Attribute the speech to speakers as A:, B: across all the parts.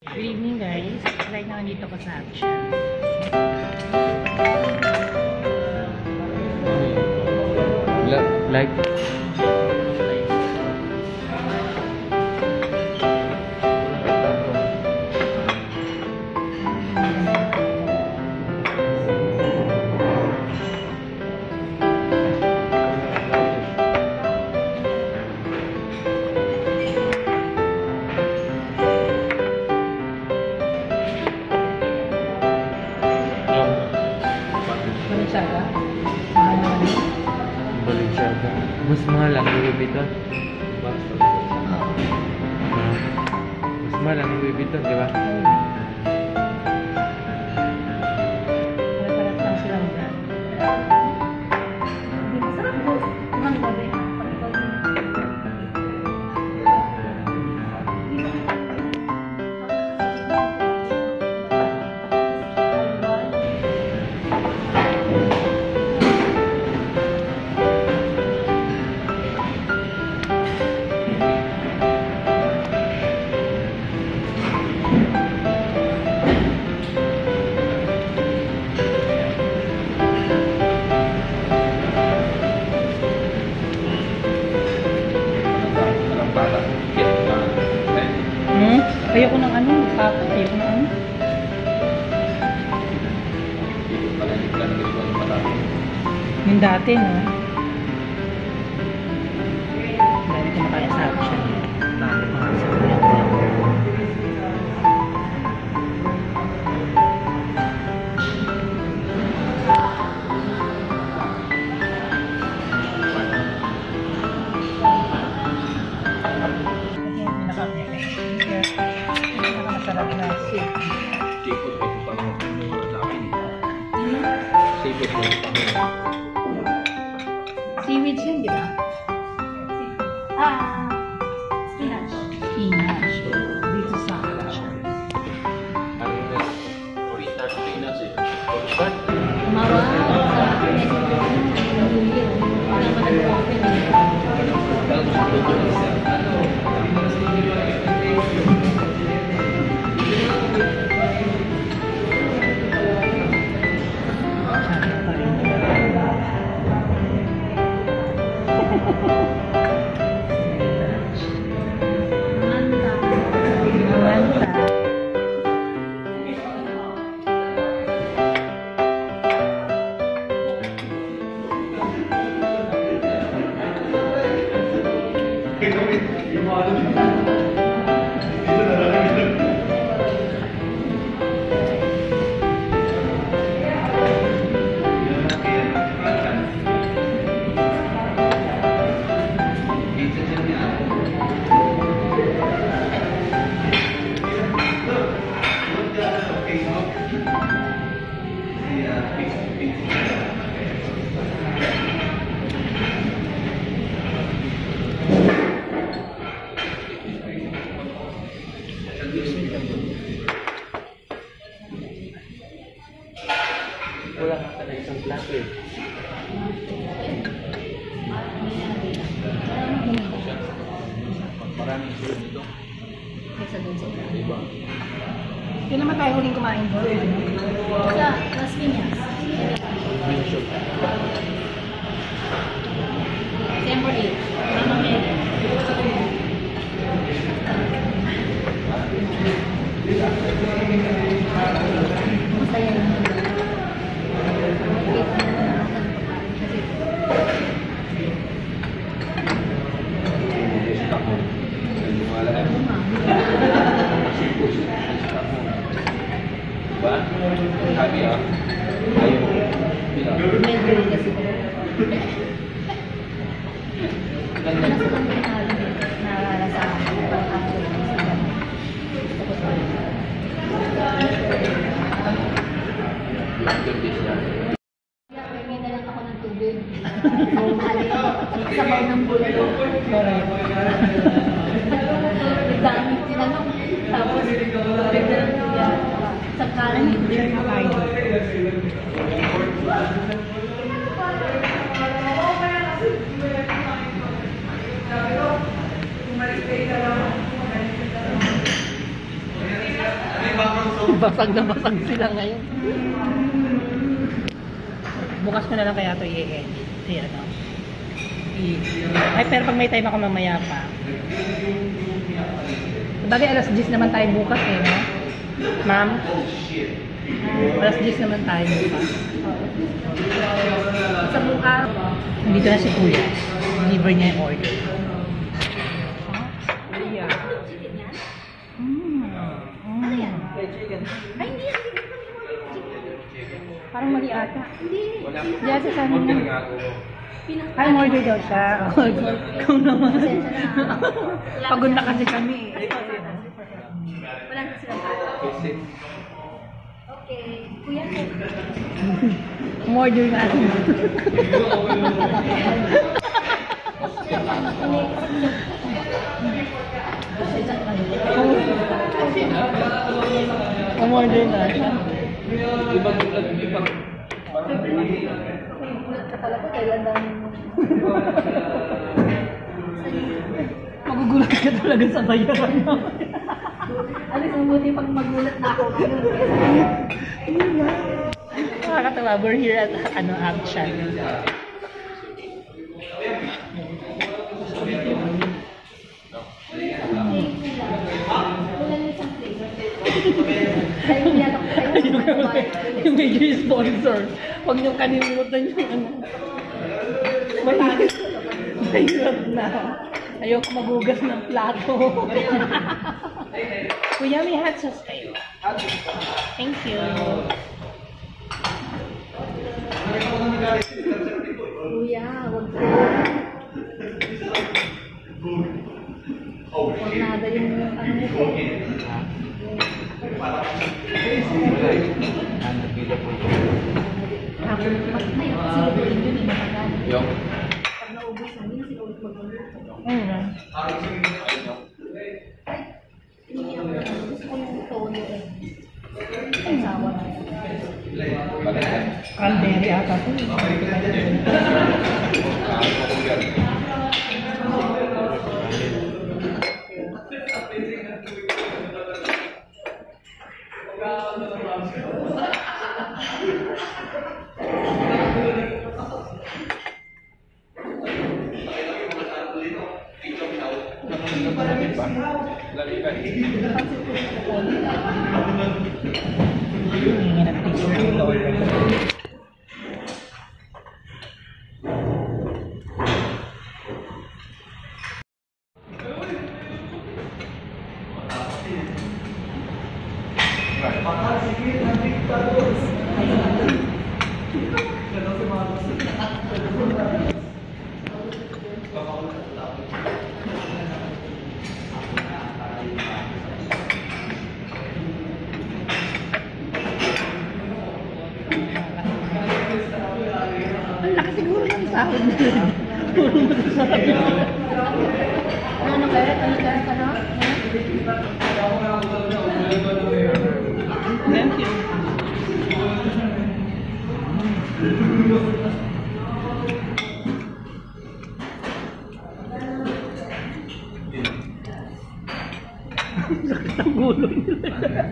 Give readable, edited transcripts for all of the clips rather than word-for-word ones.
A: Good evening guys. Right now, nandito ko sa action.
B: Like Balenciaga. Mas mahal ang Louis Vuitton. Mas mahal ang Louis Vuitton, di ba?
A: Parang lang silang brand. Masarap po. Ang gabi. Ayoko ng ano, papa. Ayoko ng ano. Yung dati, no? Dahil ko makaya sa action. Masarap na seaweed yan, di ba? Spinach. Spinach. Dito sa action. Mawa.
B: Wala nga ka na isang plato eh. Maraming sulit dito.
A: Kesa dun sa iba. Yun naman tayo huling kumain doon. Sa Las Piñas. December 8. Mama Mary. Masaya naman.
B: Sabi ayaw.
A: Medyo kasi. Ganda na sa pagkakaan nararasahan ko pag ako sa gusto ko sa Pwede na lang ako ng tubig. Ang hali ko. Sabaw ng bulay. Nagdamit tinanong. Tapos, sa kalan hindi rin makain. Basag na basag sila ngayon. Bukas ko na lang kaya ito i-edit. Ayan o. Ay, pero pag may time ako mamaya pa. Bagay, alas 10 naman tayo bukas eh, no? Ma'am? Alas 10 naman tayo bukas. Sa bukas, nandito na si Kuya. Deliver niya yung order. Kuya. Ay, hindi. Parang mali ata. Hindi. Hindi ata sa amin na. Ay, order daw siya. Ikaw naman. Pagod na kasi kami.
C: Wala na silang bata. Okay. Kuya po.
A: Order na ako. Order na siya.
C: Gulat ka talaga dahil ang dami mo.
A: Magugulat ka talaga sa bayaran mo.
C: Alis, mabuti pag magulat na ako.
A: Nakakatawa, we're here at action.
C: Kayo yan ako kayo.
A: Yung major sponsor. Huwag niyong kalimutan yung ano. Mahirap na. Ayoko magugas ng plato. Kuya, may hot sauce kayo. Thank you.
C: Kuya, wag po. Huwag nada yung ano mo po. Ako, mas na yun. Sinubuin yun eh, matagal. Pag naubos namin, sinubuin magluluto. Hindi ako gusto ko yung tono eh. Ay, sawa na.
A: Cranberry ata po. Siguro ng sahod nila. Puro masasarap yun.
C: Ano kaya? Ano kaya ka na?
A: Thank you. Sakit ang gulo nila.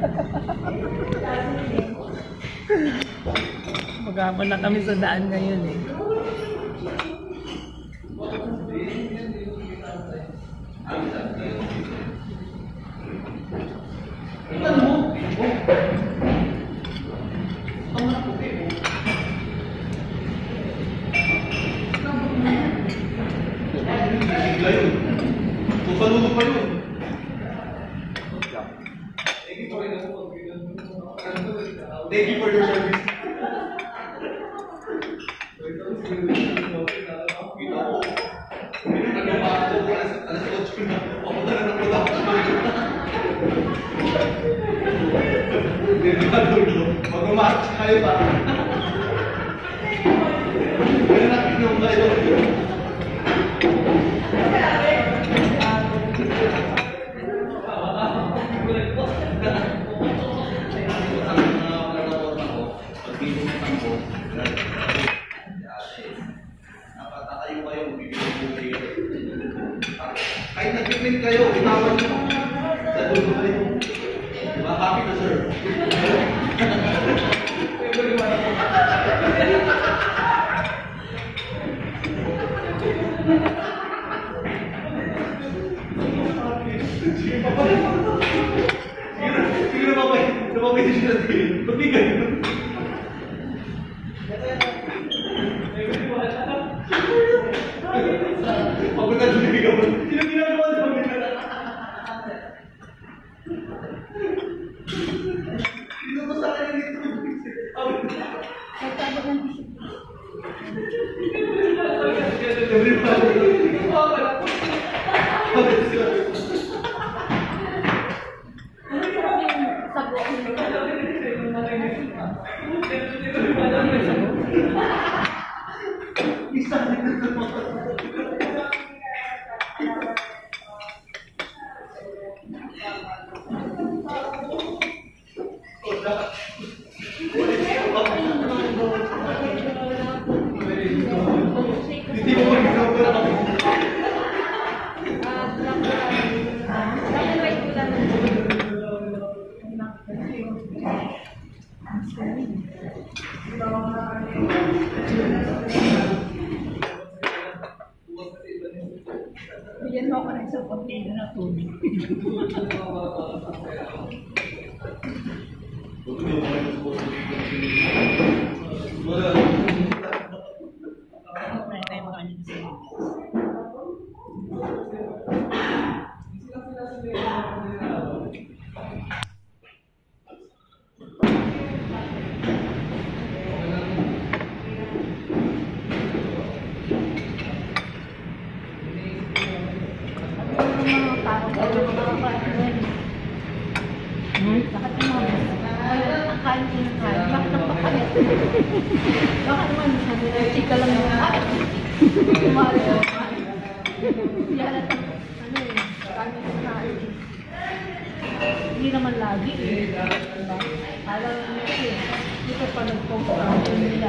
A: Maghaman na kami sa daan ngayon eh.
D: Paluto pa yun. Thank you for your service. Mag-umakas kayo pa. Kaya nakinom kayo. Kahit nag-picnic kayo, itawan nyo. Sa dulo kayo. Diba? Happy to Sige napapay siya natin. Ba't di ganun? Pagod na siya bigyan mo. Sino ginagawa sa pagod? Dito ko sa akin dito.
C: Nagtabot ng tissue. Sabo ako
D: Hindi mo mag-ginagawa na kami.
A: Bigyan mo ako ng isang container na tubig. Wala tayo makanin sa iyo.
C: Bakit naman? Akain ko ng kain. Bakit napakalit? Bakit naman? Chika lang yung kain. Kumari ko ng kain. Hindi halatang ano eh. Kain ko ng kain. Hindi naman lagi eh. Diba? Alam mo eh. Dito pa nagpapakain nila.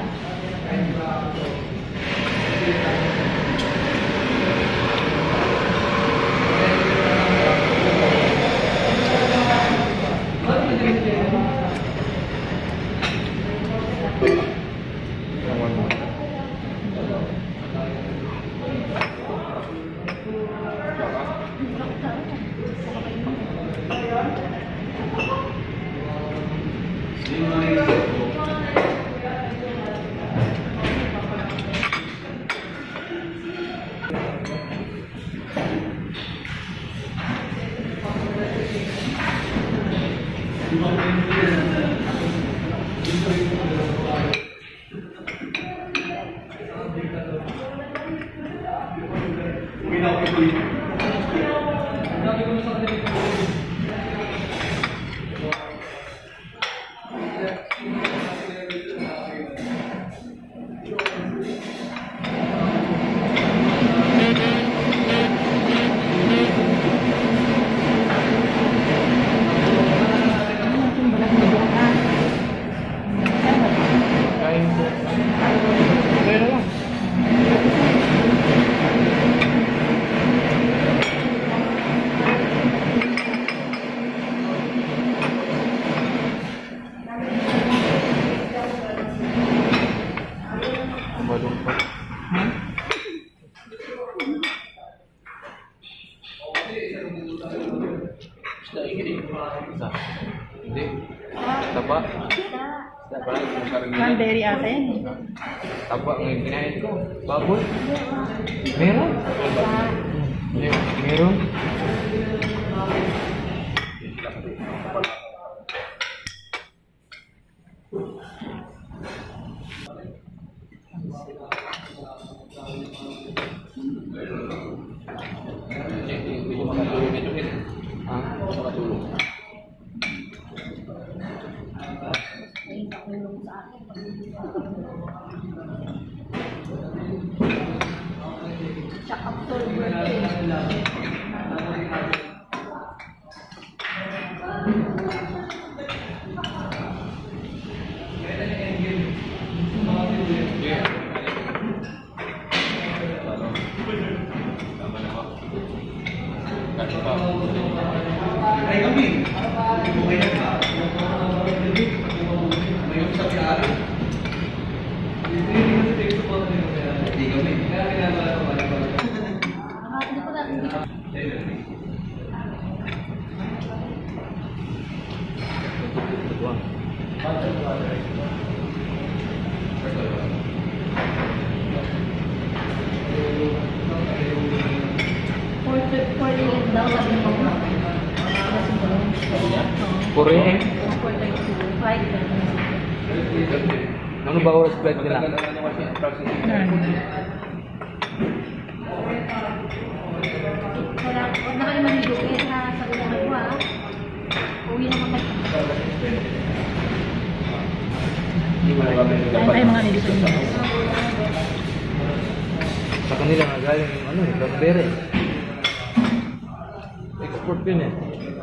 B: Hindi. Taba. Taba.
A: Cranberry ata yan eh.
B: Taba ang kinain ko. Baboy. Meron. Meron.
C: Shock absorber.
D: Ay, kami. Okay na ba?
B: Wow.
C: $4 daw sabi mo.
B: Korean?
C: $4.5.
B: Ano ba oras flight nila?
C: Wala, huwag na kayo maligo kaya sa gulungan ko ah. Uwi naman kayo.
A: Ay, mga nilito nyo.
B: Sa kanila nga galing yung ano eh, Blackberry. Export yun eh.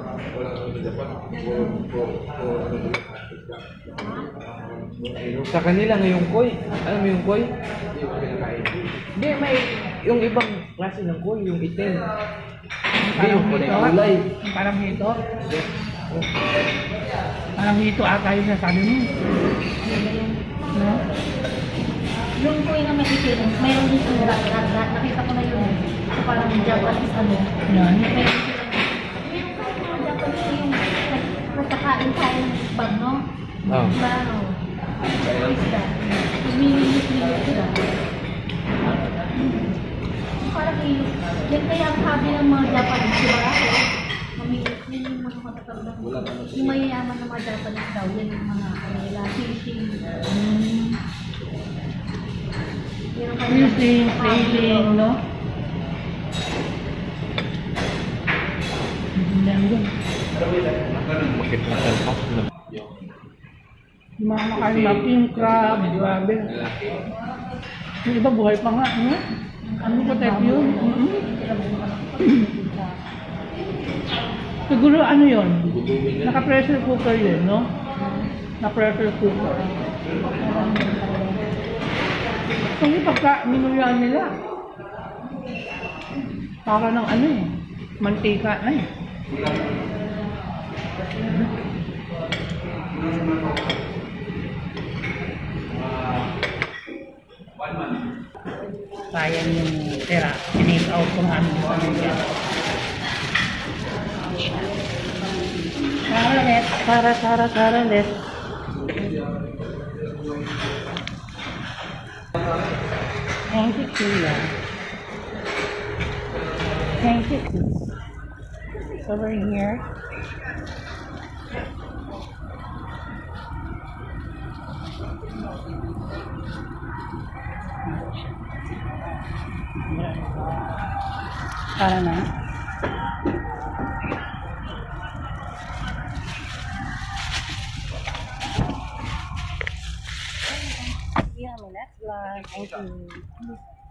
B: Sa kanila ngayong koi. Alam mo yung koi? Hindi, may yung ibang klase ng koi, yung itim. Hindi, yung kulay-kulay.
A: Parang hito. Parang hito ata yung sasabi mo. No?
C: Yung po na may itin, mayroon din yung rat. Nakita ko na yun. So parang Japanese ano.
A: Yan.
C: Mayroon po mga Japanese yung nagkakain tayo ng bag, no?
B: Oh.
C: Diba, ano? Isda. Minimit sila. Parang ilo. Yan kaya ang sabi ng mga Japanese, diba? Mamimit yan yung mga matatanda. Yung mayayaman ng mga Japanese daw, yan yung mga kanila, fishing.
A: Fishing, sailing, no? Yan yun.
B: Bakit na talpas na?
A: Yung mga makain na king crab, grabe. Yung iba buhay pa nga, no? Ano ko type yun? Siguro ano yun? Naka-pressure cooker yun, no? Na-pressure cooker. Kasi pagka minuyan nila, para ng ano eh, mantika na eh. Sayang yung tira, tinake out ko ng aming pamilya. Sara, let. Thank you, Kuya. Thank you. Over here. Para na. Yeah, let's vlog. Thank you.